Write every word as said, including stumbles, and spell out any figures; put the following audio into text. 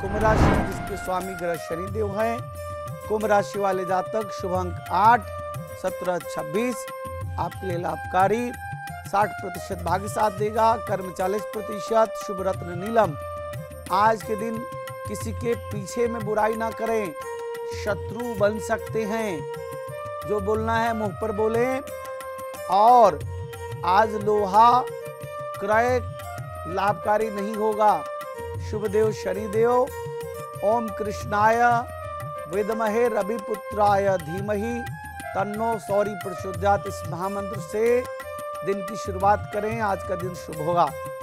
कुंभ राशि जिसके स्वामी ग्रह शनिदेव हैं। कुंभ राशि वाले जातक शुभ अंक आठ, सत्रह, छब्बीस आपके लिए लाभकारी। साठ प्रतिशत भाग्य साथ देगा। कर्म चालीस प्रतिशत। शुभ रत्न नीलम। आज के दिन किसी के पीछे में बुराई ना करें, शत्रु बन सकते हैं। जो बोलना है मुंह पर बोले। और आज लोहा क्रय लाभकारी नहीं होगा। शुभ देव शनिदेव। ओम कृष्णाय विद्महे रविपुत्राय धीमहि तन्नो सौरी प्रचोदयात् इस महामंत्र से दिन की शुरुआत करें। आज का दिन शुभ होगा।